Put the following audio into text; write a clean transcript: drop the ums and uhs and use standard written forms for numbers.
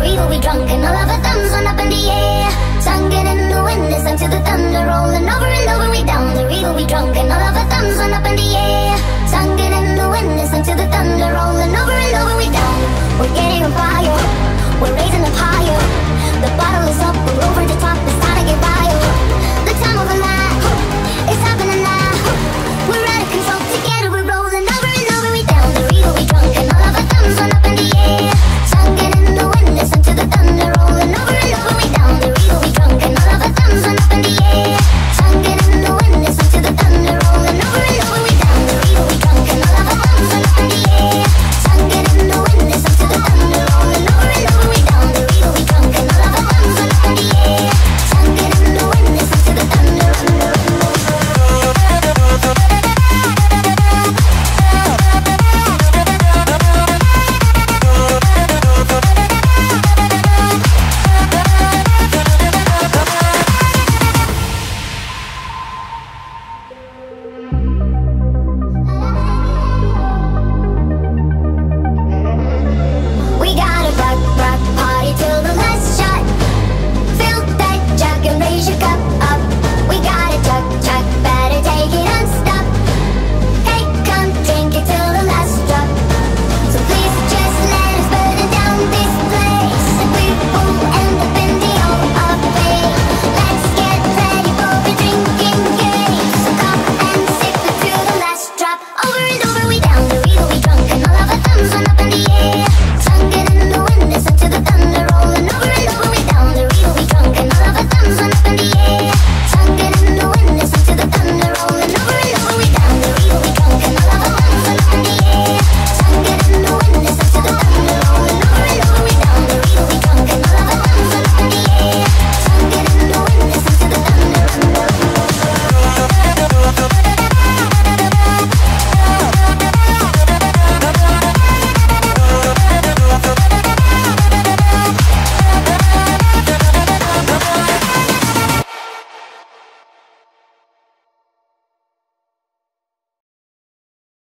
the river we drunk, and all of our thumbs went up in the air. Singing in the wind, listen to the thunder rolling over and over. We down the river we drunk, and all of our thumbs went up in the air. Singing in the wind, listen to the thunder rolling over and over. We down, we're getting on fire, we're raising up higher. The bottle is up, we're over the top, it's time to get wild.